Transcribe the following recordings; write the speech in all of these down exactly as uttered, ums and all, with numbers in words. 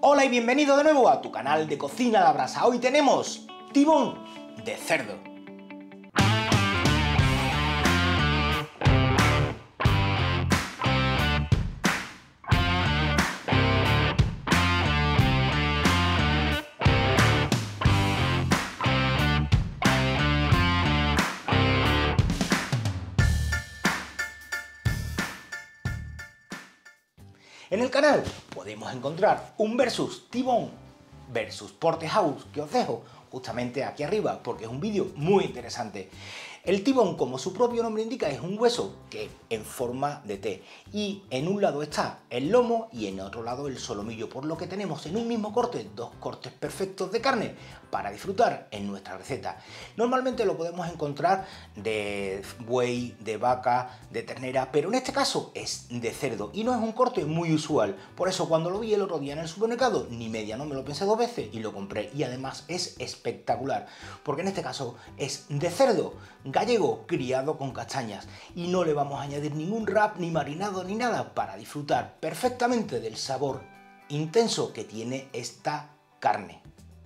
Hola y bienvenido de nuevo a tu canal de Cocina a la Brasa. Hoy tenemos tibón de cerdo. En el canal podemos encontrar un versus tibón versus porterhouse que os dejo justamente aquí arriba porque es un vídeo muy interesante. El tibón, como su propio nombre indica, es un hueso que en forma de T y en un lado está el lomo y en otro lado el solomillo, por lo que tenemos en un mismo corte dos cortes perfectos de carne para disfrutar en nuestra receta. Normalmente lo podemos encontrar de buey, de vaca, de ternera, pero en este caso es de cerdo y no es un corte muy usual. Por eso cuando lo vi el otro día en el supermercado, ni media, no me lo pensé dos veces y lo compré, y además es espectacular porque en este caso es de cerdo gallego criado con castañas y no le vamos a añadir ningún wrap, ni marinado, ni nada, para disfrutar perfectamente del sabor intenso que tiene esta carne.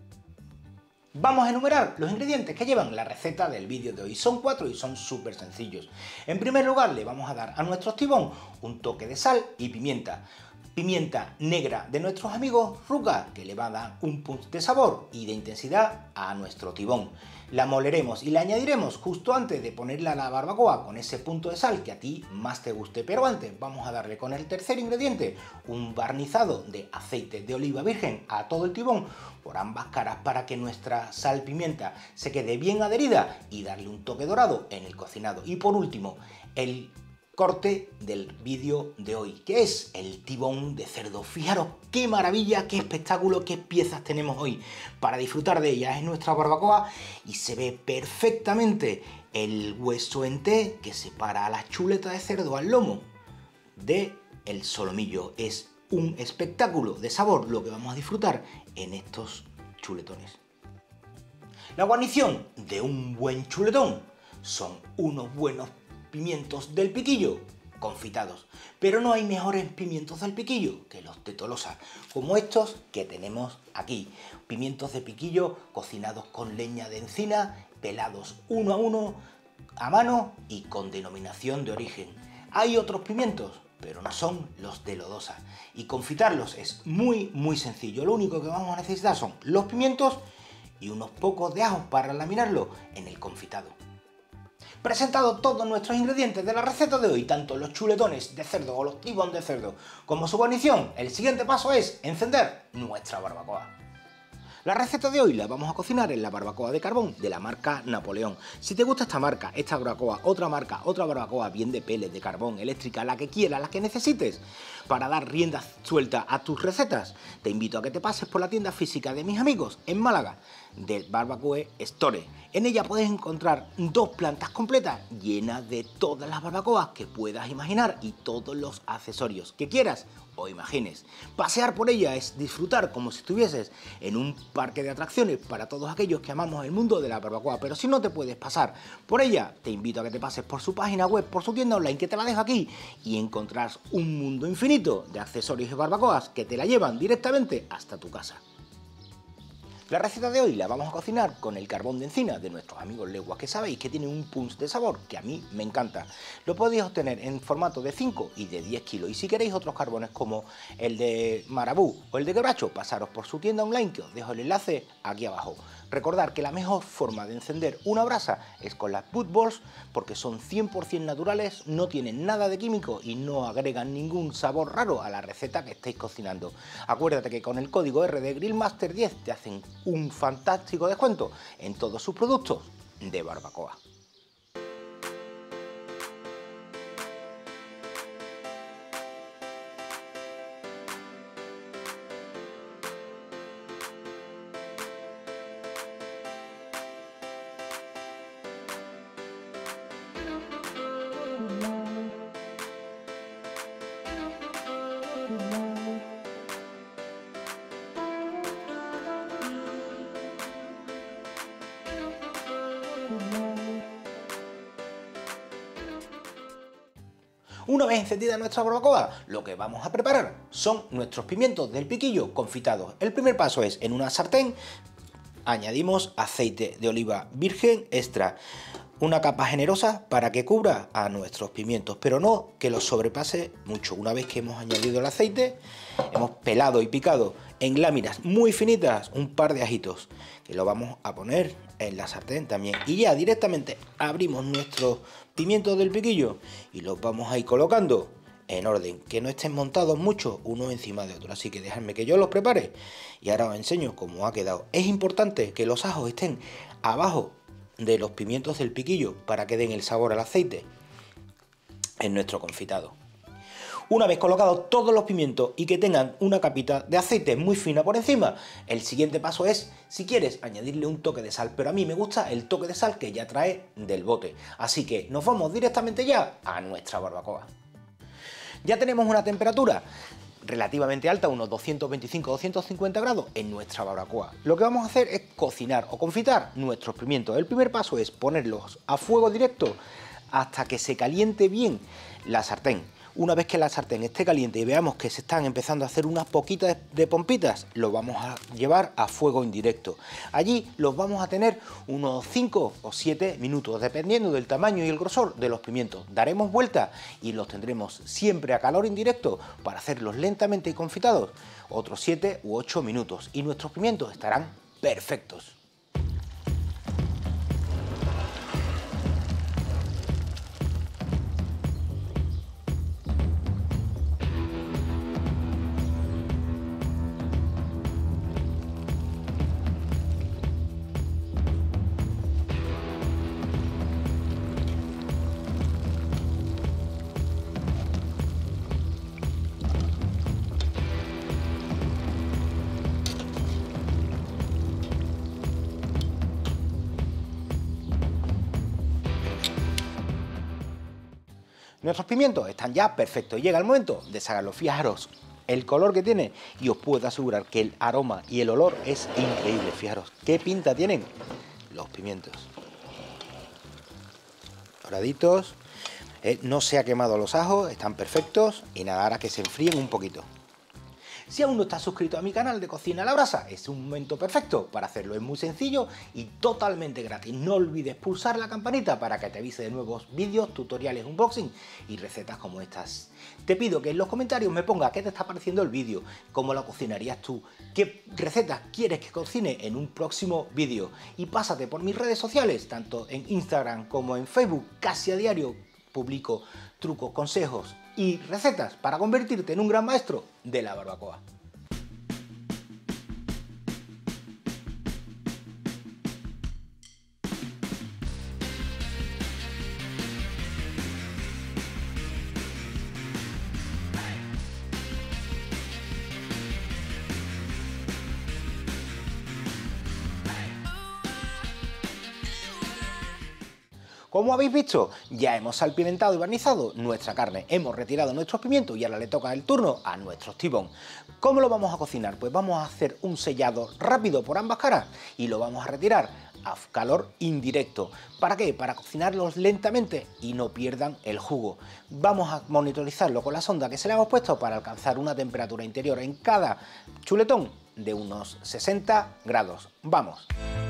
Vamos a enumerar los ingredientes que llevan la receta del vídeo de hoy. Son cuatro y son súper sencillos. En primer lugar, le vamos a dar a nuestro tibón un toque de sal y pimienta. Pimienta negra de nuestros amigos Ruca, que le va a dar un punch de sabor y de intensidad a nuestro tibón. La moleremos y la añadiremos justo antes de ponerla a la barbacoa con ese punto de sal que a ti más te guste. Pero antes vamos a darle con el tercer ingrediente un barnizado de aceite de oliva virgen a todo el tibón por ambas caras para que nuestra sal pimienta se quede bien adherida y darle un toque dorado en el cocinado. Y por último, el corte del vídeo de hoy, que es el tibón de cerdo. Fijaros qué maravilla, qué espectáculo, qué piezas tenemos hoy para disfrutar de ellas en nuestra barbacoa, y se ve perfectamente el hueso en T que separa a la chuleta de cerdo al lomo de el solomillo. Es un espectáculo de sabor lo que vamos a disfrutar en estos chuletones. La guarnición de un buen chuletón son unos buenos pimientos del piquillo confitados, pero no hay mejores pimientos del piquillo que los de Tolosa, como estos que tenemos aquí. Pimientos de piquillo cocinados con leña de encina, pelados uno a uno a mano y con denominación de origen. Hay otros pimientos, pero no son los de Lodosa, y confitarlos es muy muy sencillo. Lo único que vamos a necesitar son los pimientos y unos pocos de ajo para laminarlo en el confitado. Presentado todos nuestros ingredientes de la receta de hoy, tanto los chuletones de cerdo o los tibón de cerdo como su guarnición, el siguiente paso es encender nuestra barbacoa. La receta de hoy la vamos a cocinar en la barbacoa de carbón de la marca Napoleón. Si te gusta esta marca, esta barbacoa, otra marca, otra barbacoa bien de peles, de carbón, eléctrica, la que quieras, la que necesites, para dar rienda suelta a tus recetas, te invito a que te pases por la tienda física de mis amigos en Málaga, del Barbacoa Store. En ella puedes encontrar dos plantas completas llenas de todas las barbacoas que puedas imaginar y todos los accesorios que quieras o imagines. Pasear por ella es disfrutar como si estuvieses en un parque de atracciones para todos aquellos que amamos el mundo de la barbacoa. Pero si no te puedes pasar por ella, te invito a que te pases por su página web, por su tienda online, que te la dejo aquí, y encontrarás un mundo infinito de accesorios y barbacoas que te la llevan directamente hasta tu casa. La receta de hoy la vamos a cocinar con el carbón de encina de nuestros amigos Leguas, que sabéis que tiene un punch de sabor que a mí me encanta. Lo podéis obtener en formato de cinco y de diez kilos, y si queréis otros carbones como el de Marabú o el de Quebracho, pasaros por su tienda online, que os dejo el enlace aquí abajo. Recordad que la mejor forma de encender una brasa es con las Wood Balls, porque son cien por cien naturales, no tienen nada de químico y no agregan ningún sabor raro a la receta que estéis cocinando. Acuérdate que con el código R de Grillmaster diez te hacen un fantástico descuento en todos sus productos de barbacoa. Una vez encendida nuestra barbacoa, lo que vamos a preparar son nuestros pimientos del piquillo confitados. El primer paso es, en una sartén, añadimos aceite de oliva virgen extra, una capa generosa para que cubra a nuestros pimientos, pero no que los sobrepase mucho. Una vez que hemos añadido el aceite, hemos pelado y picado en láminas muy finitas un par de ajitos, que lo vamos a poner en la sartén también. Y ya directamente abrimos nuestros pimientos del piquillo y los vamos a ir colocando en orden, que no estén montados mucho uno encima de otro. Así que dejadme que yo los prepare y ahora os enseño cómo ha quedado. Es importante que los ajos estén abajo de los pimientos del piquillo para que den el sabor al aceite en nuestro confitado. Una vez colocados todos los pimientos y que tengan una capita de aceite muy fina por encima, el siguiente paso es, si quieres, añadirle un toque de sal, pero a mí me gusta el toque de sal que ya trae del bote. Así que nos vamos directamente ya a nuestra barbacoa. Ya tenemos una temperatura relativamente alta, unos doscientos veinticinco a doscientos cincuenta grados en nuestra barbacoa. Lo que vamos a hacer es cocinar o confitar nuestros pimientos. El primer paso es ponerlos a fuego directo hasta que se caliente bien la sartén. Una vez que la sartén esté caliente y veamos que se están empezando a hacer unas poquitas de pompitas, lo vamos a llevar a fuego indirecto. Allí los vamos a tener unos cinco o siete minutos, dependiendo del tamaño y el grosor de los pimientos. Daremos vuelta y los tendremos siempre a calor indirecto para hacerlos lentamente y confitados, otros siete u ocho minutos, y nuestros pimientos estarán perfectos. Nuestros pimientos están ya perfectos. Llega el momento de sacarlos. Fijaros el color que tiene y os puedo asegurar que el aroma y el olor es increíble. Fijaros qué pinta tienen los pimientos. Doraditos. Eh, no se ha quemado los ajos, están perfectos y nada, ahora que se enfríen un poquito. Si aún no estás suscrito a mi canal de Cocina a la Brasa, es un momento perfecto para hacerlo. Es muy sencillo y totalmente gratis. No olvides pulsar la campanita para que te avise de nuevos vídeos, tutoriales, unboxing y recetas como estas. Te pido que en los comentarios me pongas qué te está pareciendo el vídeo, cómo lo cocinarías tú, qué recetas quieres que cocine en un próximo vídeo. Y pásate por mis redes sociales, tanto en Instagram como en Facebook. Casi a diario publico trucos, consejos y recetas para convertirte en un gran maestro de la barbacoa. Como habéis visto, ya hemos salpimentado y barnizado nuestra carne, hemos retirado nuestros pimientos y ahora le toca el turno a nuestros T-bone. ¿Cómo lo vamos a cocinar? Pues vamos a hacer un sellado rápido por ambas caras y lo vamos a retirar a calor indirecto. ¿Para qué? Para cocinarlos lentamente y no pierdan el jugo. Vamos a monitorizarlo con la sonda que se le hemos puesto para alcanzar una temperatura interior en cada chuletón de unos sesenta grados. ¡Vamos!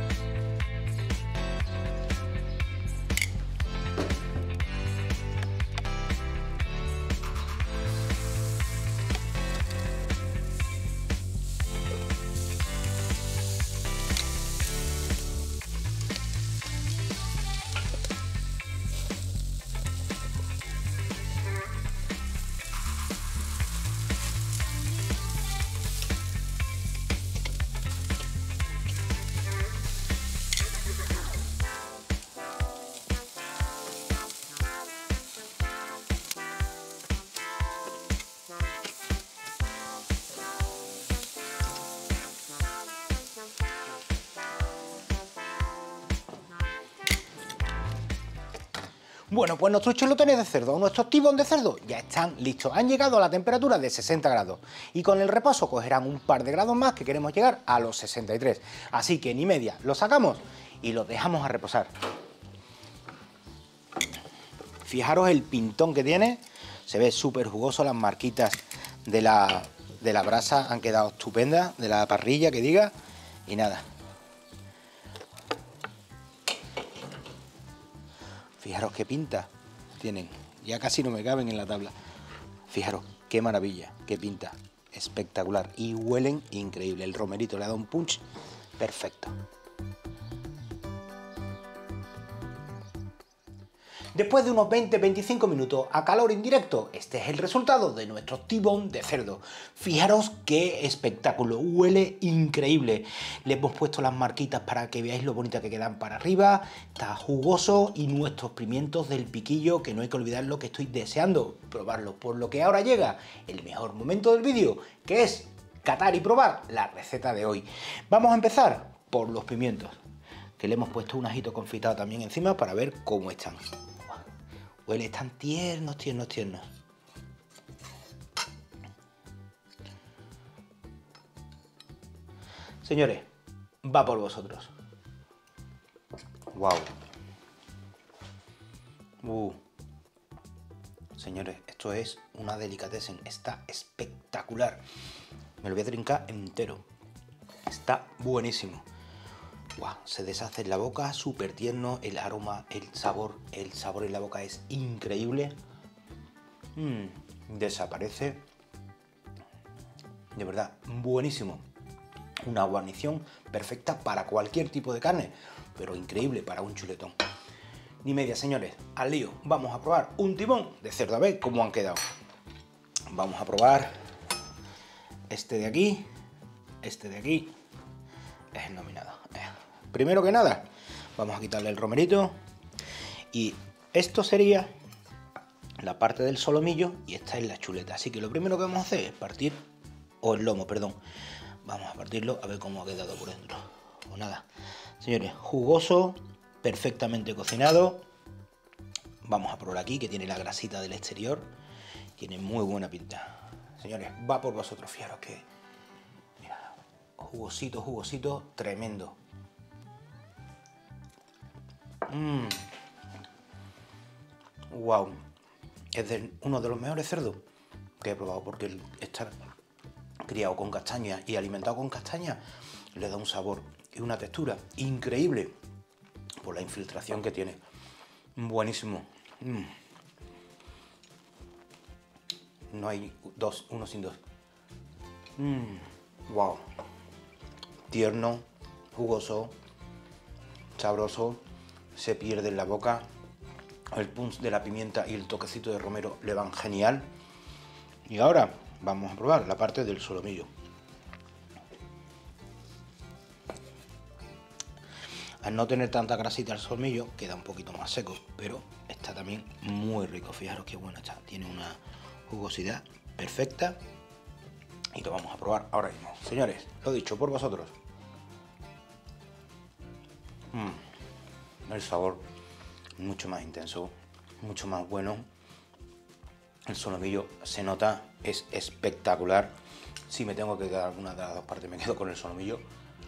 Bueno, pues nuestros chuletones de cerdo, nuestros T-bone de cerdo ya están listos. Han llegado a la temperatura de sesenta grados y con el reposo cogerán un par de grados más que queremos llegar a los sesenta y tres. Así que ni media, los sacamos y los dejamos a reposar. Fijaros el pintón que tiene, Se ve súper jugoso, las marquitas de la, de la brasa han quedado estupendas, de la parrilla que diga, y nada. Fijaros qué pinta tienen, ya casi no me caben en la tabla. Fijaros qué maravilla, qué pinta, espectacular, y huelen increíble. El romerito le ha dado un punch perfecto. Después de unos veinte a veinticinco minutos a calor indirecto, este es el resultado de nuestro T-bone de cerdo. Fijaros qué espectáculo, huele increíble. Le hemos puesto las marquitas para que veáis lo bonita que quedan para arriba, está jugoso, y nuestros pimientos del piquillo, que no hay que olvidar lo que estoy deseando, probarlos. Por lo que ahora llega el mejor momento del vídeo, que es catar y probar la receta de hoy. Vamos a empezar por los pimientos, que le hemos puesto un ajito confitado también encima para ver cómo están. Huele, están tiernos, tiernos, tiernos. Señores, va por vosotros. Wow. Uh. Señores, esto es una delicatessen. Está espectacular. Me lo voy a trincar entero. Está buenísimo. Wow, se deshace en la boca, súper tierno, el aroma, el sabor, el sabor en la boca es increíble. Mm, desaparece. De verdad, buenísimo. Una guarnición perfecta para cualquier tipo de carne, pero increíble para un chuletón. Ni media, señores, al lío. Vamos a probar un timón de cerdo, a ver cómo han quedado. Vamos a probar este de aquí, este de aquí, es el nominado. Primero que nada, vamos a quitarle el romerito, y esto sería la parte del solomillo y esta es la chuleta. Así que lo primero que vamos a hacer es partir, o el lomo, perdón. Vamos a partirlo a ver cómo ha quedado por dentro. Pues nada, señores, jugoso, perfectamente cocinado. Vamos a probar aquí, que tiene la grasita del exterior, tiene muy buena pinta. Señores, va por vosotros, fijaros que, mira, jugosito, jugosito, tremendo. Mmm. Wow. Es de uno de los mejores cerdos que he probado, porque el estar criado con castaña y alimentado con castaña le da un sabor y una textura increíble por la infiltración que tiene. Buenísimo. Mm. No hay dos, uno sin dos. Mm. Wow. Tierno, jugoso, sabroso. Se pierde en la boca, el punch de la pimienta y el toquecito de romero le van genial. Y ahora vamos a probar la parte del solomillo. Al no tener tanta grasita el solomillo, queda un poquito más seco, pero está también muy rico. Fijaros qué bueno está, tiene una jugosidad perfecta. Y lo vamos a probar ahora mismo. Señores, lo dicho por vosotros. Mm. El sabor mucho más intenso, mucho más bueno. El solomillo se nota, es espectacular. Si me tengo que quedar alguna de las dos partes, me quedo con el solomillo.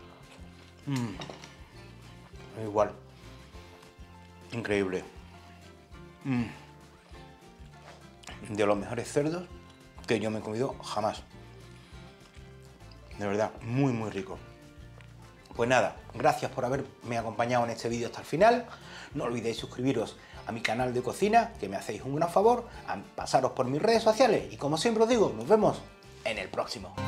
Mm. Igual, increíble. Mm. De los mejores cerdos que yo me he comido jamás. De verdad, muy muy rico. Pues nada, gracias por haberme acompañado en este vídeo hasta el final. No olvidéis suscribiros a mi canal de cocina, que me hacéis un gran favor, a pasaros por mis redes sociales y como siempre os digo, nos vemos en el próximo.